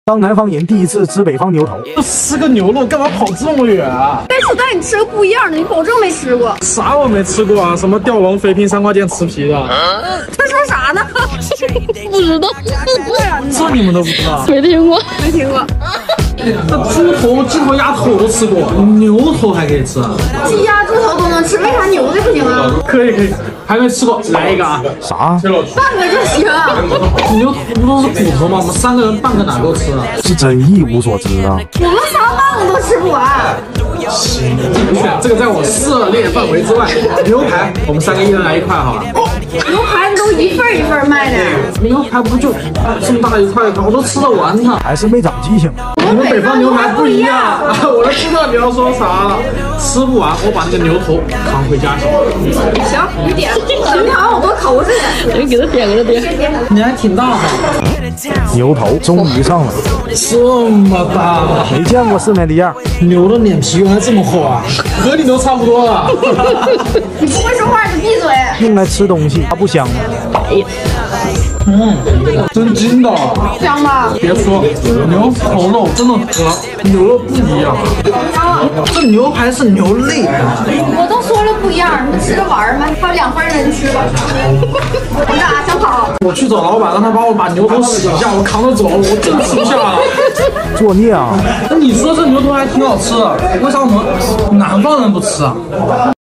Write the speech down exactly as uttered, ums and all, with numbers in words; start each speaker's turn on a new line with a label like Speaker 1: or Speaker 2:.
Speaker 1: 当南方人第一次吃北方牛头，
Speaker 2: 吃个牛肉干嘛跑这么远啊？
Speaker 3: 这次带你吃个不一样的，你保证没吃过。
Speaker 2: 啥我没吃过啊？什么吊龙、肥平、三花剑、吃皮的？
Speaker 3: 他说啥呢？
Speaker 4: 不知道。
Speaker 2: 这你们都不知道？
Speaker 4: 没听过，
Speaker 3: 没听过。
Speaker 2: 那猪头、鸡头、鸭头我都吃过，牛头还可以吃啊？
Speaker 3: 鸡鸭猪头都能吃，为啥牛的不行啊？
Speaker 2: 可以可以，还没吃过，来一个啊！
Speaker 1: 啥？
Speaker 3: 半个就行。
Speaker 2: 牛头不都是骨头吗？我们三个人半个哪够吃啊？
Speaker 1: 是真一无所知啊！
Speaker 3: 我们仨半个都吃不完。
Speaker 2: 行，选这个在我涉猎范围之外。牛排，我们三个一人来一块好了。
Speaker 3: 牛排都一份一份卖的。
Speaker 2: 牛排不就这么大一块一块，我都吃得完它。
Speaker 1: 还是没长记性。
Speaker 2: 我们北方牛排不一样，我都知道你要说啥了。吃不完，我把那个牛头扛回家去。
Speaker 3: 行，你点。平常我多口实点。
Speaker 4: 你给他点，给他点。
Speaker 2: 你还挺大方。
Speaker 1: 牛头终于上来了，
Speaker 2: 这么大，
Speaker 1: 没见过世面的样。
Speaker 2: 牛的脸皮原来这么厚啊，和你都差不多了。
Speaker 3: 你不会说话你闭嘴。
Speaker 1: 用来吃东西，它不香吗？
Speaker 4: 哎呀，
Speaker 2: 嗯，真筋道，
Speaker 3: 香吧？
Speaker 2: 别说，牛头肉真的和牛肉不一样。这牛排是牛肋啊！
Speaker 3: 我都说了不一样，你们吃着玩吗？还有两份人吃吧。你俩想跑？
Speaker 2: 我去找老板，让他帮我把牛头洗一下，我扛着走，我真吃不下了。
Speaker 1: 作孽啊！
Speaker 2: 那你说这牛头还挺好吃的，为啥我们南方人不吃啊？